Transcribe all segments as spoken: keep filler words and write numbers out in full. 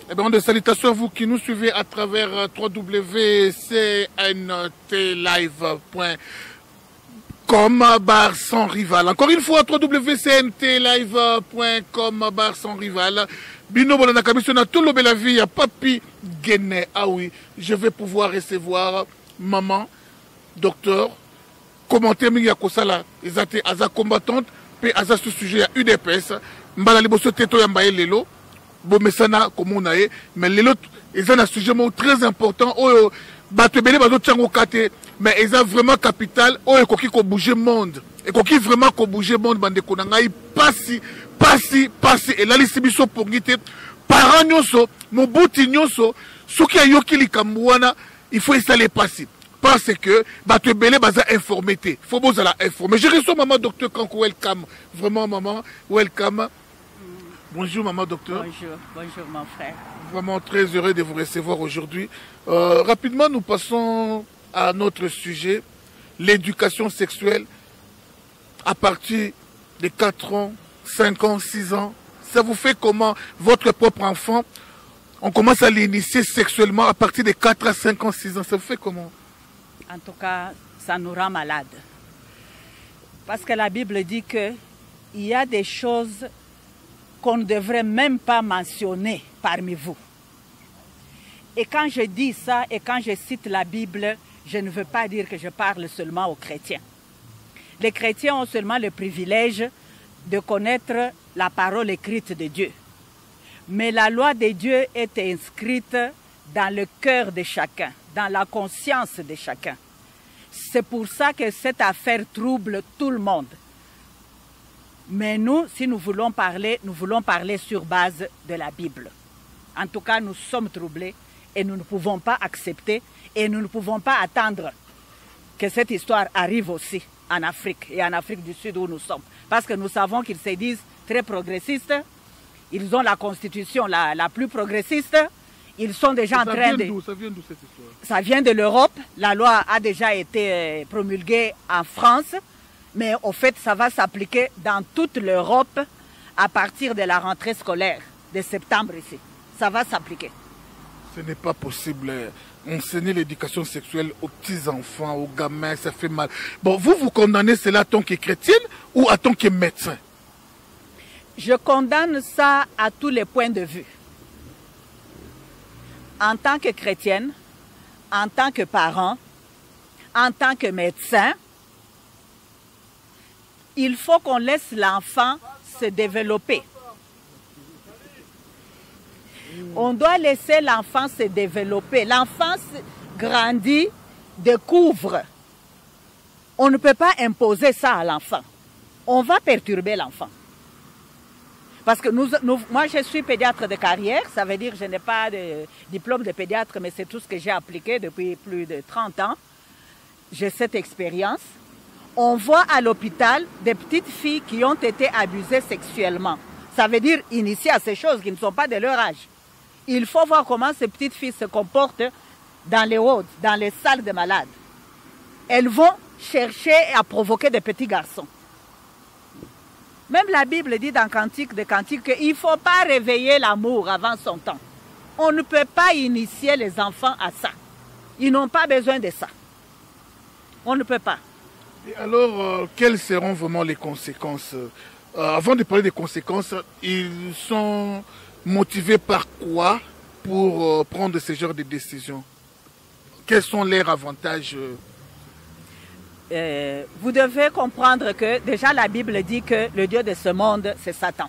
Eh bien, des salutations à vous qui nous suivez à travers w w w point c n t live point com bar sans rival. Encore une fois, w w w point c n t live point com bar sans rival. Bino Bolana Kabisona, tout le bel vie, à Papi Guéné. Ah oui, je vais pouvoir recevoir maman, docteur, commenter Mingi Akosala, ils étaient Aza combattante, puis Aza ce sujet à U D P S. Mbala Liboso Teto Yambaye Lelo. Bon, mais ça n'a comme on a mais les autres, ils ont un sujet très important. Oh, Batebele, Bazo Tchango Kate, mais ils ont vraiment capital. Oh, et qui bouger le monde. Et qui vraiment bouger le monde, bande konangai, passi, passi, passi. Et là, les sibiso pour guiter, parents nyoso, mon bouti nyoso, ceux qui a yoki li kamouana, il faut installer passi. Parce que Batebele, Baza informé. Faut beau la informer. Je reçois maman docteur Kanko, welcome. Vraiment, maman, welcome. Bonjour maman docteur. Bonjour, bonjour mon frère. Vraiment très heureux de vous recevoir aujourd'hui. Euh, rapidement, nous passons à notre sujet, l'éducation sexuelle à partir de quatre ans, cinq ans, six ans. Ça vous fait comment votre propre enfant, on commence à l'initier sexuellement à partir de quatre à cinq ans, six ans. Ça vous fait comment? En tout cas, ça nous rend malade. Parce que la Bible dit qu'il y a des choses qu'on ne devrait même pas mentionner parmi vous. Et quand je dis ça et quand je cite la Bible, je ne veux pas dire que je parle seulement aux chrétiens. Les chrétiens ont seulement le privilège de connaître la parole écrite de Dieu. Mais la loi de Dieu est inscrite dans le cœur de chacun, dans la conscience de chacun. C'est pour ça que cette affaire trouble tout le monde. Mais nous, si nous voulons parler, nous voulons parler sur base de la Bible. En tout cas, nous sommes troublés et nous ne pouvons pas accepter et nous ne pouvons pas attendre que cette histoire arrive aussi en Afrique et en Afrique du Sud où nous sommes. Parce que nous savons qu'ils se disent très progressistes, ils ont la constitution la, la plus progressiste, ils sont déjà en train de... Ça vient d'où cette histoire? Ça vient de l'Europe, la loi a déjà été promulguée en France. Mais au fait, ça va s'appliquer dans toute l'Europe à partir de la rentrée scolaire de septembre ici. Ça va s'appliquer. Ce n'est pas possible. Enseigner l'éducation sexuelle aux petits-enfants, aux gamins, ça fait mal. Bon, vous, vous condamnez cela en tant que chrétienne ou en tant que médecin? Je condamne ça à tous les points de vue. En tant que chrétienne, en tant que parent, en tant que médecin, il faut qu'on laisse l'enfant se développer. On doit laisser l'enfant se développer. L'enfant grandit, découvre. On ne peut pas imposer ça à l'enfant. On va perturber l'enfant. Parce que nous, nous, moi, je suis pédiatre de carrière. Ça veut dire que je n'ai pas de diplôme de pédiatre, mais c'est tout ce que j'ai appliqué depuis plus de trente ans. J'ai cette expérience. On voit à l'hôpital des petites filles qui ont été abusées sexuellement. Ça veut dire initiées à ces choses qui ne sont pas de leur âge. Il faut voir comment ces petites filles se comportent dans les wards, dans les salles de malades. Elles vont chercher à provoquer des petits garçons. Même la Bible dit dans Cantique de Cantique qu'il ne faut pas réveiller l'amour avant son temps. On ne peut pas initier les enfants à ça. Ils n'ont pas besoin de ça. On ne peut pas. Et alors, euh, quelles seront vraiment les conséquences? euh, Avant de parler des conséquences, ils sont motivés par quoi pour euh, prendre ce genre de décisions? Quels sont leurs avantages? euh, Vous devez comprendre que déjà la Bible dit que le Dieu de ce monde, c'est Satan.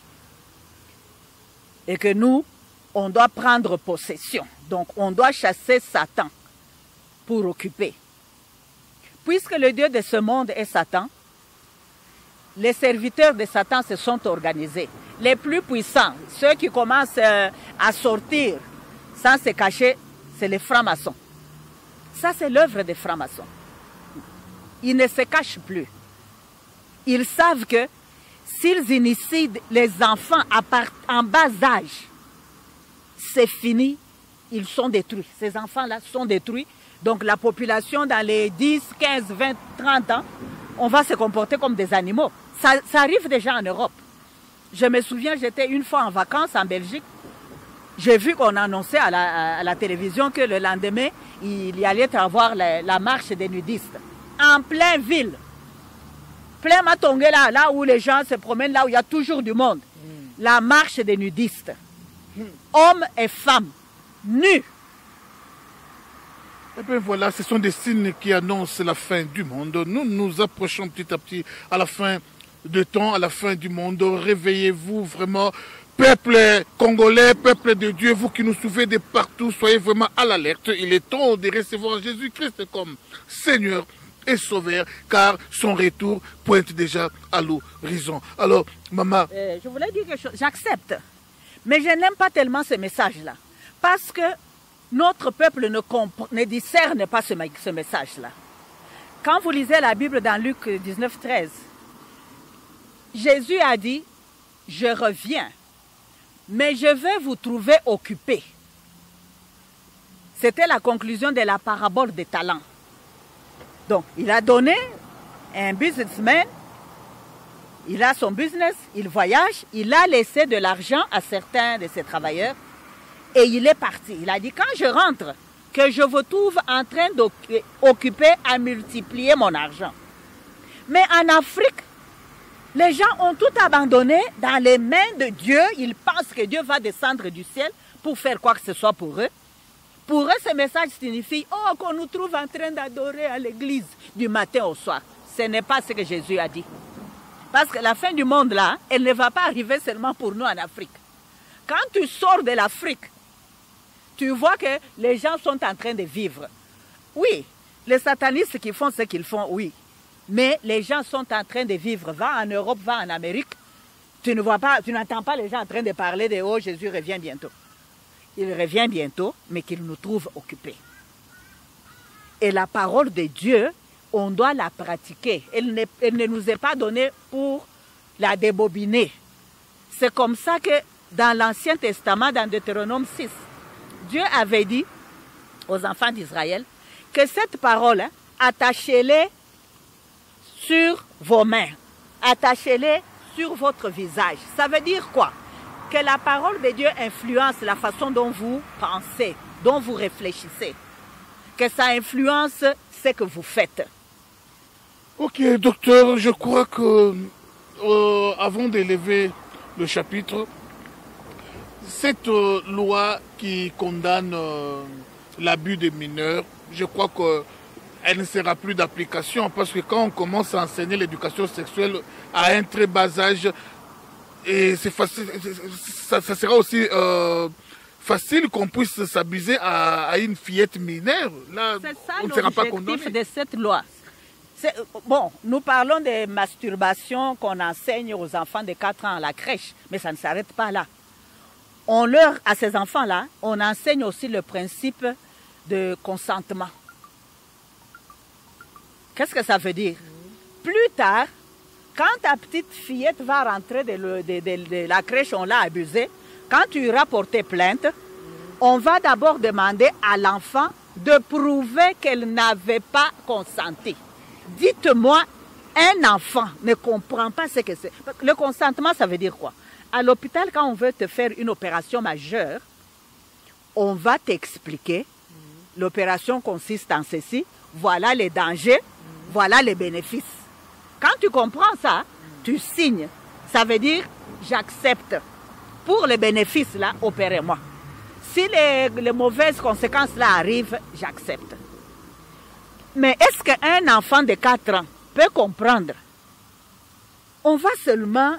Et que nous, on doit prendre possession. Donc, on doit chasser Satan pour occuper. Puisque le Dieu de ce monde est Satan, les serviteurs de Satan se sont organisés. Les plus puissants, ceux qui commencent à sortir sans se cacher, c'est les francs-maçons. Ça, c'est l'œuvre des francs-maçons. Ils ne se cachent plus. Ils savent que s'ils initient les enfants à part, en bas âge, c'est fini, ils sont détruits. Ces enfants-là sont détruits. Donc la population dans les dix, quinze, vingt, trente ans, on va se comporter comme des animaux. Ça, ça arrive déjà en Europe. Je me souviens, j'étais une fois en vacances en Belgique. J'ai vu qu'on annonçait à la, à la télévision que le lendemain, il y allait avoir la, la marche des nudistes. En pleine ville. Plein Matongé, là, là où les gens se promènent, là où il y a toujours du monde. Mm. La marche des nudistes. Mm. Hommes et femmes, nus. Et bien voilà, ce sont des signes qui annoncent la fin du monde. Nous nous approchons petit à petit à la fin de temps, à la fin du monde. Réveillez-vous vraiment, peuple congolais, peuple de Dieu, vous qui nous suivez de partout, soyez vraiment à l'alerte. Il est temps de recevoir Jésus-Christ comme Seigneur et Sauveur, car son retour pointe déjà à l'horizon. Alors, maman... Euh, je voulais dire quelque chose, j'accepte. Mais je n'aime pas tellement ce message-là. Parce que notre peuple ne, ne discerne pas ce, ce message-là. Quand vous lisez la Bible dans Luc dix-neuf, treize, Jésus a dit, je reviens, mais je vais vous trouver occupés. C'était la conclusion de la parabole des talents. Donc, il a donné un businessman, il a son business, il voyage, il a laissé de l'argent à certains de ses travailleurs et il est parti. Il a dit, quand je rentre, que je vous trouve en train d'occuper à multiplier mon argent. Mais en Afrique, les gens ont tout abandonné dans les mains de Dieu. Ils pensent que Dieu va descendre du ciel pour faire quoi que ce soit pour eux. Pour eux, ce message signifie, oh, qu'on nous trouve en train d'adorer à l'église du matin au soir. Ce n'est pas ce que Jésus a dit. Parce que la fin du monde, là, elle ne va pas arriver seulement pour nous en Afrique. Quand tu sors de l'Afrique, tu vois que les gens sont en train de vivre. Oui, les satanistes qui font ce qu'ils font, oui. Mais les gens sont en train de vivre. Va en Europe, va en Amérique. Tu ne vois pas, tu n'entends pas les gens en train de parler de « Oh, Jésus revient bientôt ». Il revient bientôt, mais qu'il nous trouve occupés. Et la parole de Dieu, on doit la pratiquer. Elle ne, elle ne nous est pas donnée pour la débobiner. C'est comme ça que dans l'Ancien Testament, dans Deutéronome six, Dieu avait dit aux enfants d'Israël que cette parole, hein, attachez-les sur vos mains, attachez-les sur votre visage. Ça veut dire quoi? Que la parole de Dieu influence la façon dont vous pensez, dont vous réfléchissez. Que ça influence ce que vous faites. Ok, docteur, je crois que euh, avant d'élever le chapitre, cette euh, loi qui condamne euh, l'abus des mineurs, je crois qu'elle ne sera plus d'application parce que quand on commence à enseigner l'éducation sexuelle à un très bas âge, et c'est facile, ça, ça sera aussi euh, facile qu'on puisse s'abuser à, à une fillette mineure. Là, on ne sera pas condamné. C'est ça l'objectif de cette loi. Bon, nous parlons de masturbation qu'on enseigne aux enfants de quatre ans à la crèche, mais ça ne s'arrête pas là. On leur, à ces enfants-là, on enseigne aussi le principe de consentement. Qu'est-ce que ça veut dire? Plus tard, quand ta petite fillette va rentrer de, le, de, de, de la crèche, on l'a abusée, quand tu iras porter plainte, on va d'abord demander à l'enfant de prouver qu'elle n'avait pas consenti. Dites-moi, un enfant ne comprend pas ce que c'est. Le consentement, ça veut dire quoi? À l'hôpital, quand on veut te faire une opération majeure, on va t'expliquer. L'opération consiste en ceci. Voilà les dangers, voilà les bénéfices. Quand tu comprends ça, tu signes. Ça veut dire, j'accepte. Pour les bénéfices, là, opérez-moi. Si les, les mauvaises conséquences, là, arrivent, j'accepte. Mais est-ce qu'un enfant de quatre ans peut comprendre? On va seulement...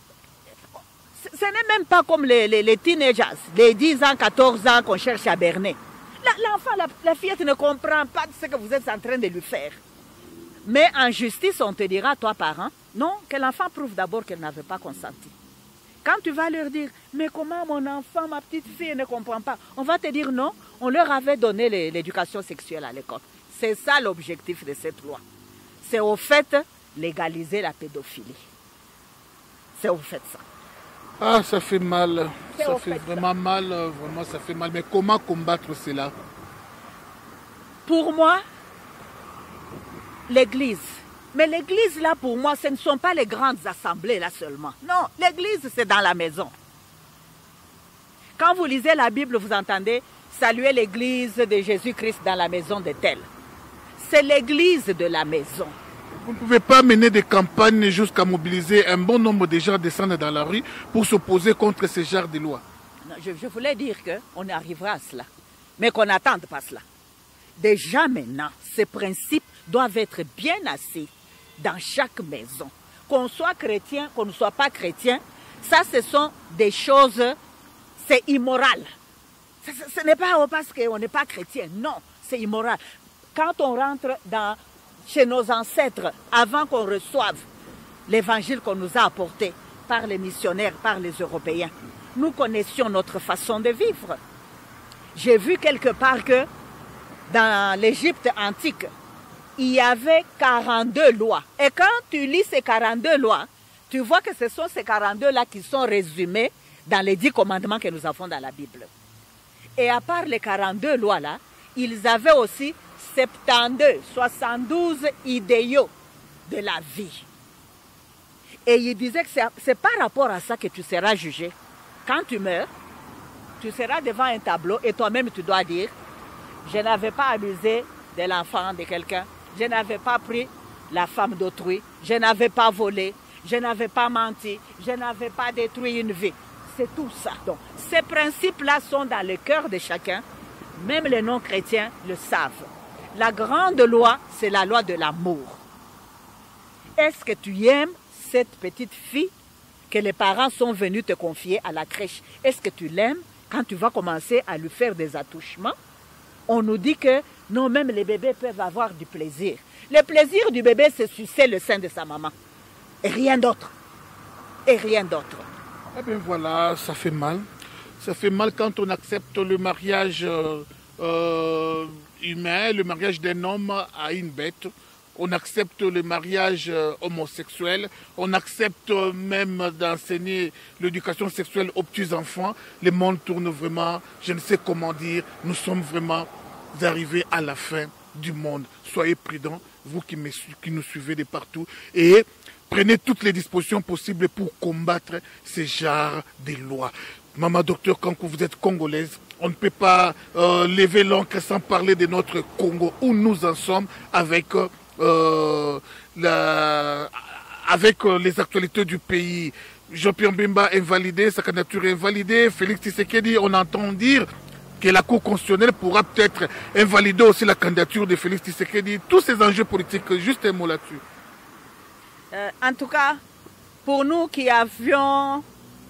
Ce n'est même pas comme les, les, les teenagers, les dix ans, quatorze ans qu'on cherche à berner. L'enfant, la, la fillette ne comprend pas ce que vous êtes en train de lui faire. Mais en justice, on te dira, toi parent, non, que l'enfant prouve d'abord qu'elle n'avait pas consenti. Quand tu vas leur dire, mais comment mon enfant, ma petite fille ne comprend pas? On va te dire non, on leur avait donné l'éducation sexuelle à l'école. C'est ça l'objectif de cette loi. C'est au fait légaliser la pédophilie. C'est au fait ça. Ah, ça fait mal. Ça fait, fait vraiment ça. mal. Vraiment, ça fait mal. Mais comment combattre cela? Pour moi, l'église. Mais l'église, là, pour moi, ce ne sont pas les grandes assemblées, là, seulement. Non, l'église, c'est dans la maison. Quand vous lisez la Bible, vous entendez saluer l'église de Jésus-Christ dans la maison de tel. C'est l'église de la maison. Vous ne pouvez pas mener des campagnes jusqu'à mobiliser un bon nombre de gens à descendre dans la rue pour s'opposer contre ce genre de lois. Non, je, je voulais dire qu'on arrivera à cela, mais qu'on n'attende pas cela. Déjà maintenant, ces principes doivent être bien assis dans chaque maison. Qu'on soit chrétien, qu'on ne soit pas chrétien, ça ce sont des choses, c'est immoral. Ce, ce, ce n'est pas parce qu'on n'est pas chrétien, non, c'est immoral. Quand on rentre dans, chez nos ancêtres, avant qu'on reçoive l'évangile qu'on nous a apporté par les missionnaires, par les Européens, nous connaissions notre façon de vivre. J'ai vu quelque part que dans l'Égypte antique, il y avait quarante-deux lois. Et quand tu lis ces quarante-deux lois, tu vois que ce sont ces quarante-deux-là qui sont résumés dans les dix commandements que nous avons dans la Bible. Et à part les quarante-deux lois-là, ils avaient aussi soixante-douze, soixante-douze idéaux de la vie. Et ils disaient que c'est par rapport à ça que tu seras jugé. Quand tu meurs, tu seras devant un tableau et toi-même tu dois dire « Je n'avais pas abusé de l'enfant de quelqu'un. Je n'avais pas pris la femme d'autrui. Je n'avais pas volé. Je n'avais pas menti. Je n'avais pas détruit une vie. » C'est tout ça. Donc, ces principes-là sont dans le cœur de chacun. Même les non-chrétiens le savent. La grande loi, c'est la loi de l'amour. Est-ce que tu aimes cette petite fille que les parents sont venus te confier à la crèche? Est-ce que tu l'aimes? Quand tu vas commencer à lui faire des attouchements, on nous dit que non, même les bébés peuvent avoir du plaisir. Le plaisir du bébé, c'est sucer le sein de sa maman. Et rien d'autre. Et rien d'autre. Eh bien voilà, ça fait mal. Ça fait mal quand on accepte le mariage euh, euh, humain, le mariage d'un homme à une bête. On accepte le mariage euh, homosexuel. On accepte euh, même d'enseigner l'éducation sexuelle aux petits-enfants. Le monde tourne vraiment, je ne sais comment dire, nous sommes vraiment arrivés à la fin du monde. Soyez prudents, vous qui, me, qui nous suivez de partout, et prenez toutes les dispositions possibles pour combattre ces genres de lois. Maman Docteur Kankou, vous êtes congolaise. On ne peut pas euh, lever l'encre sans parler de notre Congo, où nous en sommes avec, euh, la, avec euh, les actualités du pays. Jean-Pierre Bemba invalidé, sa candidature est invalidée. Félix Tshisekedi, on entend dire que la Cour constitutionnelle pourra peut-être invalider aussi la candidature de Félix Tshisekedi. Tous ces enjeux politiques, juste un mot là-dessus. Euh, en tout cas, pour nous qui avions,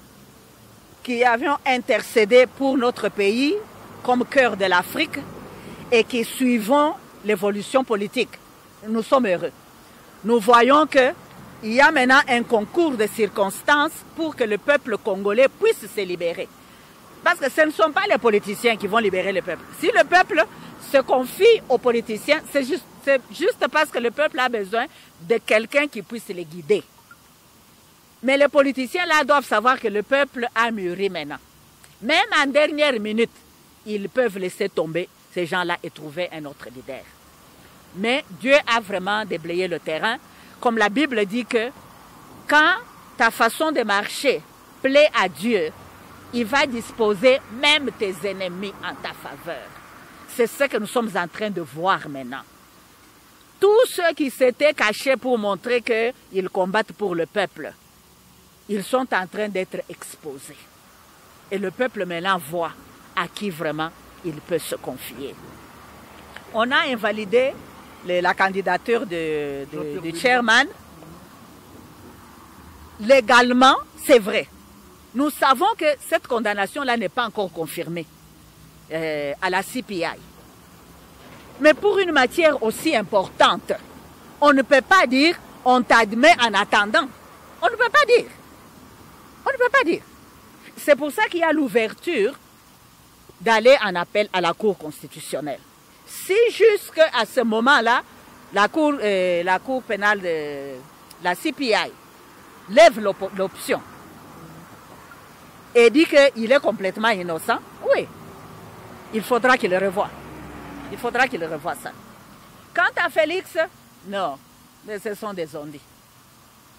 qui avions intercédé pour notre pays comme cœur de l'Afrique et qui suivons l'évolution politique, nous sommes heureux. Nous voyons qu'il y a maintenant un concours de circonstances pour que le peuple congolais puisse se libérer. Parce que ce ne sont pas les politiciens qui vont libérer le peuple. Si le peuple se confie aux politiciens, c'est juste, c'est juste parce que le peuple a besoin de quelqu'un qui puisse les guider. Mais les politiciens là doivent savoir que le peuple a mûri maintenant. Même en dernière minute, ils peuvent laisser tomber ces gens-là et trouver un autre leader. Mais Dieu a vraiment déblayé le terrain. Comme la Bible dit que quand ta façon de marcher plaît à Dieu, il va disposer même tes ennemis en ta faveur. C'est ce que nous sommes en train de voir maintenant. Tous ceux qui s'étaient cachés pour montrer qu'ils combattent pour le peuple, ils sont en train d'être exposés. Et le peuple maintenant voit à qui vraiment il peut se confier. On a invalidé le, la candidature de, de, du chairman. Légalement, c'est vrai. Nous savons que cette condamnation-là n'est pas encore confirmée euh, à la C P I. Mais pour une matière aussi importante, on ne peut pas dire « on t'admet en attendant ». On ne peut pas dire. On ne peut pas dire. C'est pour ça qu'il y a l'ouverture d'aller en appel à la Cour constitutionnelle. Si jusqu'à ce moment-là, la Cour, euh, la Cour pénale de la C P I lève l'option et dit qu'il est complètement innocent, oui, il faudra qu'il le revoie. Il faudra qu'il revoie ça. Quant à Félix, non, mais ce sont des ondits.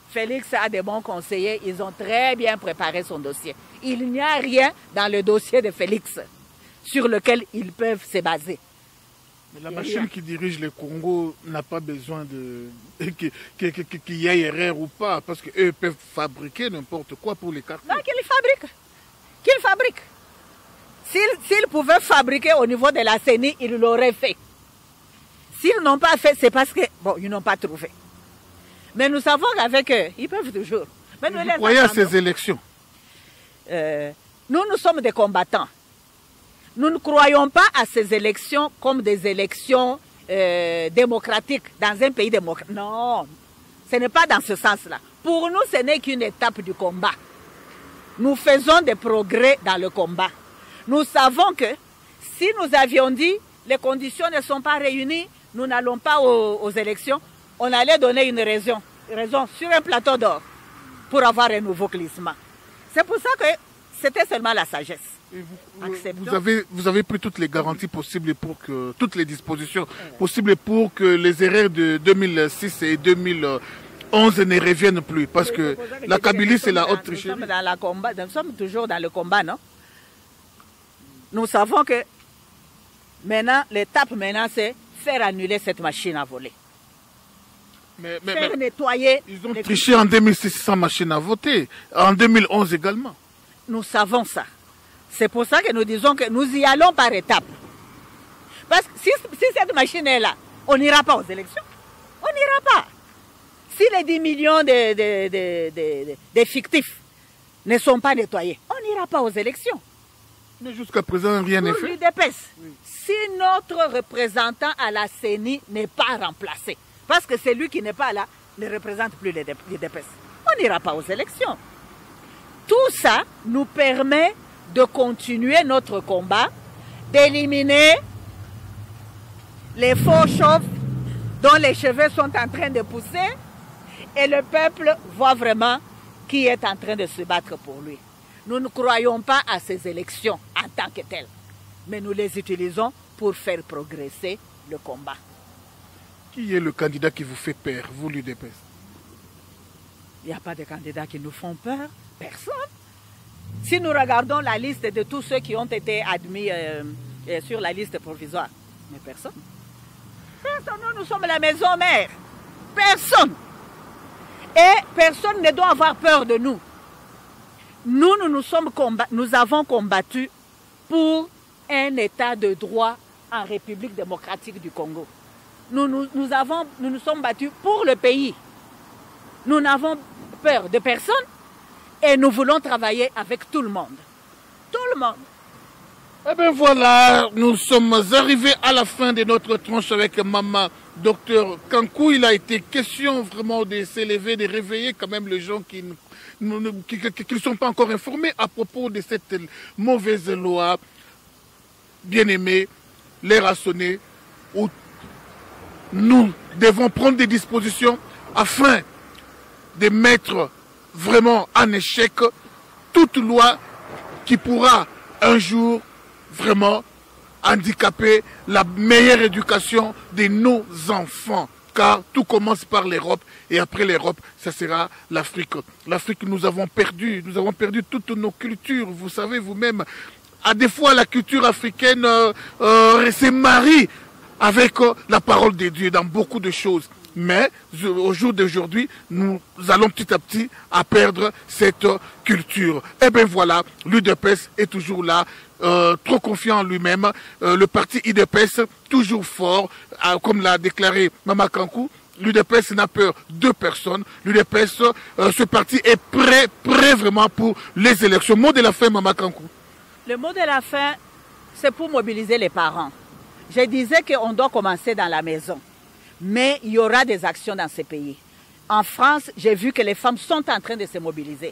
Félix a des bons conseillers, ils ont très bien préparé son dossier. Il n'y a rien dans le dossier de Félix sur lequel ils peuvent se baser. Mais la machine qui dirige le Congo n'a pas besoin de qu'il y ait erreur ou pas, parce qu'eux peuvent fabriquer n'importe quoi pour les quartiers. Non, qu'ils fabriquent. Qu'ils fabriquent. S'ils s'ils pouvaient fabriquer au niveau de la C E N I, ils l'auraient fait. S'ils n'ont pas fait, c'est parce que, bon, ils n'ont pas trouvé. Mais nous savons qu'avec eux, ils peuvent toujours. Mais nous Vous les croyez à attendons. ces élections? Euh, nous, nous sommes des combattants. Nous ne croyons pas à ces élections comme des élections euh, démocratiques dans un pays démocratique. Non, ce n'est pas dans ce sens-là. Pour nous, ce n'est qu'une étape du combat. Nous faisons des progrès dans le combat. Nous savons que si nous avions dit les conditions ne sont pas réunies, nous n'allons pas aux, aux élections, on allait donner une raison, raison sur un plateau d'or pour avoir un nouveau glissement. C'est pour ça que c'était seulement la sagesse. Et vous, vous, avez, vous avez pris toutes les garanties possibles pour que, toutes les dispositions possibles pour que les erreurs de deux mille six et deux mille onze ne reviennent plus. Parce que la Kabylie, c'est la haute tricherie. Nous sommes dans la combat, nous sommes toujours dans le combat, non? Nous savons que maintenant, l'étape maintenant, c'est faire annuler cette machine à voler. Mais, mais, faire mais nettoyer. ils ont triché en deux mille six sans machine à voter, en deux mille onze également. Nous savons ça. C'est pour ça que nous disons que nous y allons par étapes. Parce que si, si cette machine est là, on n'ira pas aux élections. On n'ira pas. Si les dix millions de, de, de, de, de fictifs ne sont pas nettoyés, on n'ira pas aux élections. Mais jusqu'à présent, rien n'est fait. l'U D P S, oui. Si notre représentant à la C E N I n'est pas remplacé, parce que celui qui n'est pas là ne représente plus l'U D P S, on n'ira pas aux élections. Tout ça nous permet de continuer notre combat, d'éliminer les faux chauves dont les cheveux sont en train de pousser et le peuple voit vraiment qui est en train de se battre pour lui. Nous ne croyons pas à ces élections en tant que telles, mais nous les utilisons pour faire progresser le combat. Qui est le candidat qui vous fait peur, vous, l'U D P S? Il n'y a pas de candidats qui nous font peur, personne. Si nous regardons la liste de tous ceux qui ont été admis euh, euh, sur la liste provisoire, mais personne. Personne, nous, nous sommes la maison mère. Personne. Et personne ne doit avoir peur de nous. Nous, nous, nous, sommes combat, nous avons combattu pour un état de droit en République démocratique du Congo. Nous nous, nous, avons, nous nous sommes battus pour le pays. Nous n'avons peur de personne et nous voulons travailler avec tout le monde. Tout le monde. Eh bien voilà, nous sommes arrivés à la fin de notre tranche avec Maman Docteur Kankou. Il a été question vraiment de s'élever, de réveiller quand même les gens qui ne sont pas encore informés à propos de cette mauvaise loi. Bien-aimés, l'heure a sonné où nous devons prendre des dispositions afin de mettre vraiment en échec toute loi qui pourra un jour vraiment handicaper la meilleure éducation de nos enfants. Car tout commence par l'Europe et après l'Europe, ça sera l'Afrique. L'Afrique, nous avons perdu, nous avons perdu toutes nos cultures. Vous savez vous-même, à des fois la culture africaine euh, euh, se marie avec euh, la parole de Dieu dans beaucoup de choses. Mais au jour d'aujourd'hui, nous allons petit à petit à perdre cette culture. Et bien voilà, l'U D P S est toujours là, euh, trop confiant en lui-même. Euh, le parti I D P S, toujours fort, euh, comme l'a déclaré Maman Kankou. L'U D P S n'a peur de personne. L'U D P S, euh, ce parti est prêt, prêt vraiment pour les élections. Mot de la fin, Maman Kankou. Le mot de la fin, c'est pour mobiliser les parents. Je disais qu'on doit commencer dans la maison. Mais il y aura des actions dans ces pays. En France, j'ai vu que les femmes sont en train de se mobiliser.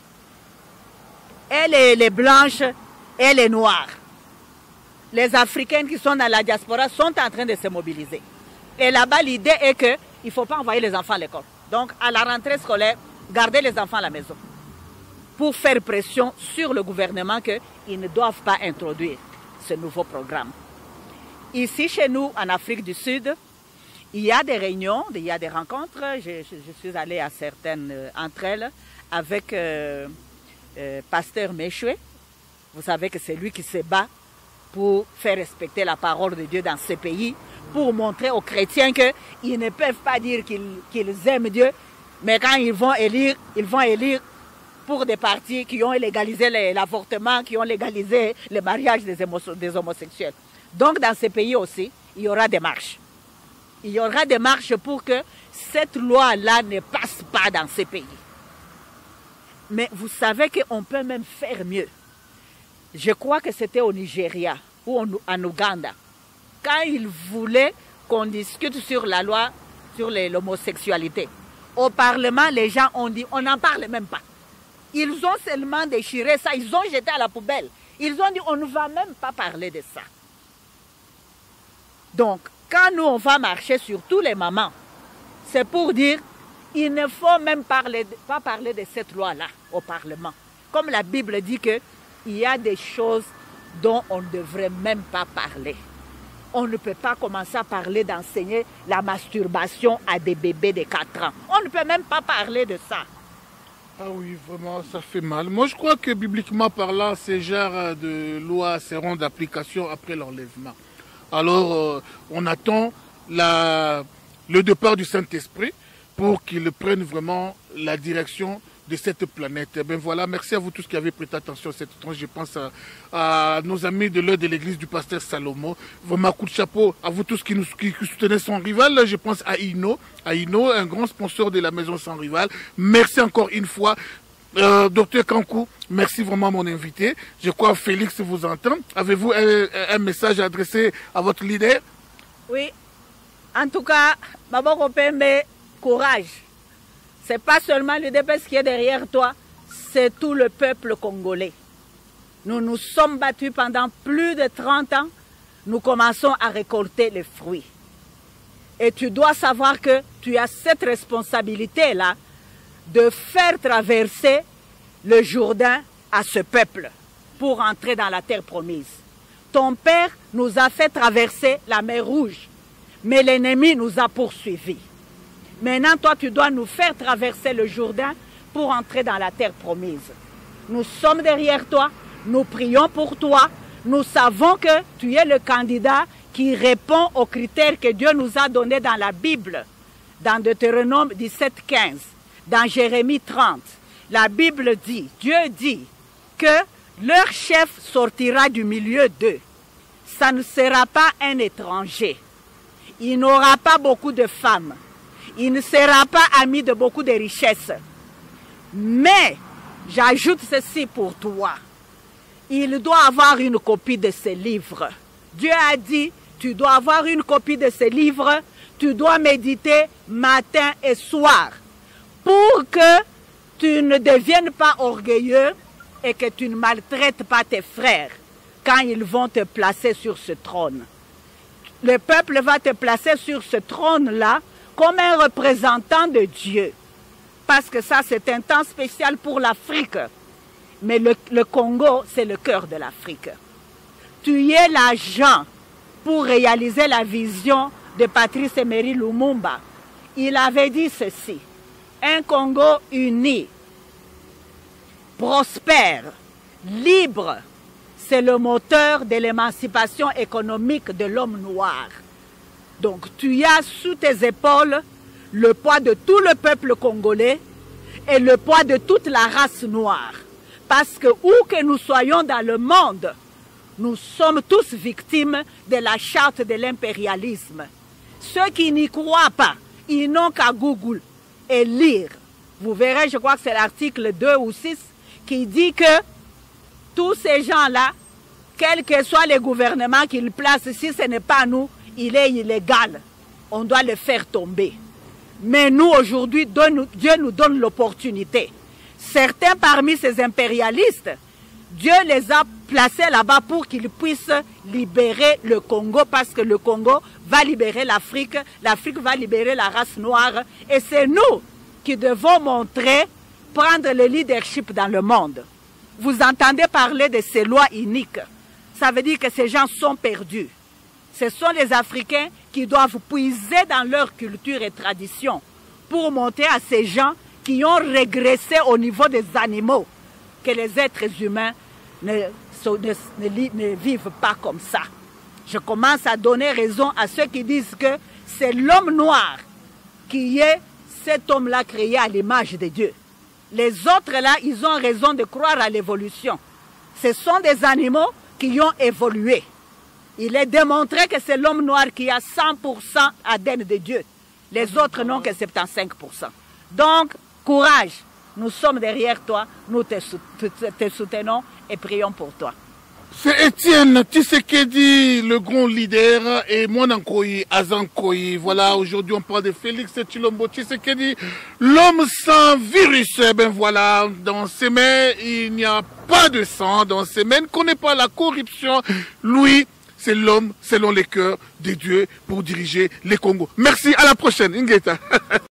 Et les, les blanches et les noires. Les Africaines qui sont dans la diaspora sont en train de se mobiliser. Et là-bas, l'idée est qu'il ne faut pas envoyer les enfants à l'école. Donc, à la rentrée scolaire, garder les enfants à la maison. Pour faire pression sur le gouvernement qu'ils ne doivent pas introduire ce nouveau programme. Ici, chez nous, en Afrique du Sud, il y a des réunions, il y a des rencontres. Je, je, je suis allée à certaines euh, entre elles avec euh, euh, Pasteur Méchoué. Vous savez que c'est lui qui se bat pour faire respecter la parole de Dieu dans ce pays, pour montrer aux chrétiens qu'ils ne peuvent pas dire qu'ils qu'ils aiment Dieu, mais quand ils vont élire, ils vont élire pour des partis qui ont légalisé l'avortement, qui ont légalisé le mariage des, des homosexuels. Donc dans ce pays aussi, il y aura des marches. Il y aura des marches pour que cette loi-là ne passe pas dans ce pays. Mais vous savez qu'on peut même faire mieux. Je crois que c'était au Nigeria ou en Ouganda. Quand ils voulaient qu'on discute sur la loi sur l'homosexualité, au Parlement, les gens ont dit, on n'en parle même pas. Ils ont seulement déchiré ça, ils ont jeté à la poubelle. Ils ont dit, on ne va même pas parler de ça. Donc, quand nous, on va marcher sur tous les mamans, c'est pour dire, il ne faut même parler, pas parler de cette loi-là au Parlement. Comme la Bible dit que il y a des choses dont on ne devrait même pas parler. On ne peut pas commencer à parler d'enseigner la masturbation à des bébés de quatre ans. On ne peut même pas parler de ça. Ah oui, vraiment, ça fait mal. Moi, je crois que bibliquement parlant, ces genres de lois seront d'application après l'enlèvement. Alors, euh, on attend la, le départ du Saint-Esprit pour qu'il prenne vraiment la direction de cette planète. Eh bien voilà, merci à vous tous qui avez prêté attention à cette tranche. Je pense à, à nos amis de l'heure de l'église du pasteur Salomo. Vraiment, coup de chapeau à vous tous qui, nous, qui, qui soutenaient son rival. Je pense à Ino, à Ino, un grand sponsor de la maison sans rival. Merci encore une fois. Euh, docteur Kankou, merci vraiment mon invité. Je crois que Félix vous entend. Avez-vous un, un message adressé à votre leader? Oui. En tout cas, Maboko Pembe, courage. C'est pas seulement l'U D P S qui est derrière toi, c'est tout le peuple congolais. Nous nous sommes battus pendant plus de trente ans. Nous commençons à récolter les fruits. Et tu dois savoir que tu as cette responsabilité-là de faire traverser le Jourdain à ce peuple pour entrer dans la terre promise. Ton père nous a fait traverser la mer Rouge, mais l'ennemi nous a poursuivis. Maintenant, toi, tu dois nous faire traverser le Jourdain pour entrer dans la terre promise. Nous sommes derrière toi, nous prions pour toi, nous savons que tu es le candidat qui répond aux critères que Dieu nous a donnés dans la Bible, dans Deutéronome dix-sept, quinze, dans Jérémie trente. La Bible dit, Dieu dit que leur chef sortira du milieu d'eux. Ça ne sera pas un étranger. Il n'aura pas beaucoup de femmes. Il ne sera pas ami de beaucoup de richesses. Mais, j'ajoute ceci pour toi. Il doit avoir une copie de ces livres. Dieu a dit, tu dois avoir une copie de ces livres, tu dois méditer matin et soir pour que tu ne deviennes pas orgueilleux et que tu ne maltraites pas tes frères quand ils vont te placer sur ce trône. Le peuple va te placer sur ce trône-là comme un représentant de Dieu. Parce que ça, c'est un temps spécial pour l'Afrique. Mais le, le Congo, c'est le cœur de l'Afrique. Tu es l'agent pour réaliser la vision de Patrice Emery Lumumba. Il avait dit ceci, un Congo uni, prospère, libre, c'est le moteur de l'émancipation économique de l'homme noir. Donc tu as sous tes épaules le poids de tout le peuple congolais et le poids de toute la race noire. Parce que où que nous soyons dans le monde, nous sommes tous victimes de la charte de l'impérialisme. Ceux qui n'y croient pas, ils n'ont qu'à Google et lire. Vous verrez, je crois que c'est l'article deux ou six qui dit que tous ces gens-là, quels que soient les gouvernements qu'ils placent, si ce n'est pas nous, il est illégal. On doit le faire tomber. Mais nous, aujourd'hui, Dieu nous donne l'opportunité. Certains parmi ces impérialistes, Dieu les a placés là-bas pour qu'ils puissent libérer le Congo, parce que le Congo va libérer l'Afrique, l'Afrique va libérer la race noire. Et c'est nous qui devons montrer, prendre le leadership dans le monde. Vous entendez parler de ces lois iniques. Ça veut dire que ces gens sont perdus. Ce sont les Africains qui doivent puiser dans leur culture et tradition pour montrer à ces gens qui ont régressé au niveau des animaux que les êtres humains ne, ne, ne, ne vivent pas comme ça. Je commence à donner raison à ceux qui disent que c'est l'homme noir qui est cet homme-là créé à l'image de Dieu. Les autres là, ils ont raison de croire à l'évolution. Ce sont des animaux qui ont évolué. Il est démontré que c'est l'homme noir qui a cent pour cent A D N de Dieu. Les autres n'ont que soixante-quinze pour cent. Donc, courage. Nous sommes derrière toi, nous te, te soutenons et prions pour toi. C'est Étienne Tshisekedi, le grand leader, et Mwanankoyi Azankoyi. Voilà, aujourd'hui on parle de Félix Tshilombo Tshisekedi, l'homme sans virus. Eh ben voilà, dans ses mains, il n'y a pas de sang. Dans ses mains, il ne connaît pas la corruption. Lui, c'est l'homme selon les cœurs de Dieu pour diriger les Congos. Merci, à la prochaine, Ingeta.